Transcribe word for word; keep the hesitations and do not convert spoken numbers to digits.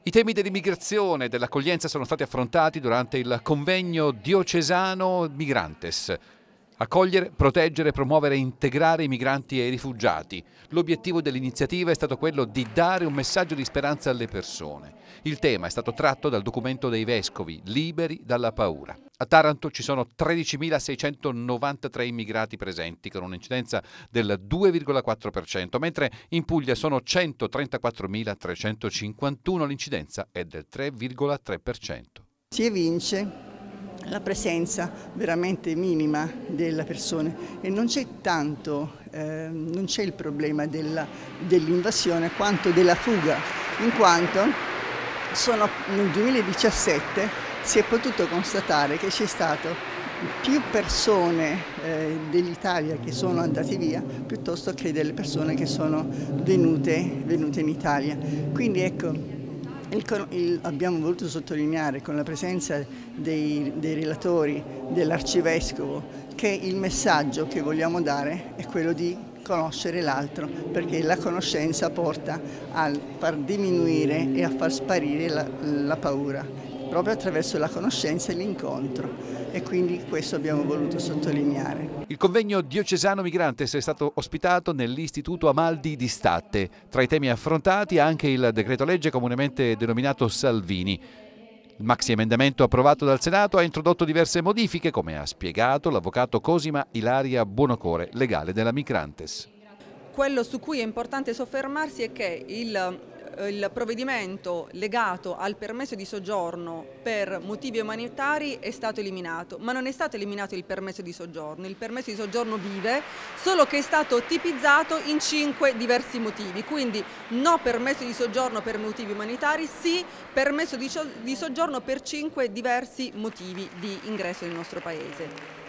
I temi dell'immigrazione e dell'accoglienza sono stati affrontati durante il convegno diocesano Migrantes. Accogliere, proteggere, promuovere e integrare i migranti e i rifugiati. L'obiettivo dell'iniziativa è stato quello di dare un messaggio di speranza alle persone. Il tema è stato tratto dal documento dei vescovi, liberi dalla paura. A Taranto ci sono tredicimilaseicentonovantatré immigrati presenti, con un'incidenza del due virgola quattro per cento, mentre in Puglia sono centotrentaquattromilatrecentocinquantuno, l'incidenza è del tre virgola tre per cento. Si evince la presenza veramente minima delle persone e non c'è tanto, eh, non c'è il problema dell'invasione quanto della fuga, in quanto sono, nel duemiladiciassette si è potuto constatare che c'è stato più persone eh, dell'Italia che sono andate via piuttosto che delle persone che sono venute, venute in Italia. Quindi ecco, Il, il, abbiamo voluto sottolineare con la presenza dei, dei relatori, dell'arcivescovo, che il messaggio che vogliamo dare è quello di conoscere l'altro, perché la conoscenza porta a far diminuire e a far sparire la, la paura, proprio attraverso la conoscenza e l'incontro. E quindi questo abbiamo voluto sottolineare. Il convegno diocesano Migrantes è stato ospitato nell'Istituto Amaldi di Statte. Tra i temi affrontati anche il decreto legge comunemente denominato Salvini. Il maxi emendamento approvato dal Senato ha introdotto diverse modifiche, come ha spiegato l'avvocato Cosima Ilaria Buonocore, legale della Migrantes. Quello su cui è importante soffermarsi è che il Il provvedimento legato al permesso di soggiorno per motivi umanitari è stato eliminato, ma non è stato eliminato il permesso di soggiorno. Il permesso di soggiorno vive, solo che è stato tipizzato in cinque diversi motivi, quindi no permesso di soggiorno per motivi umanitari, sì permesso di soggiorno per cinque diversi motivi di ingresso nel nostro Paese.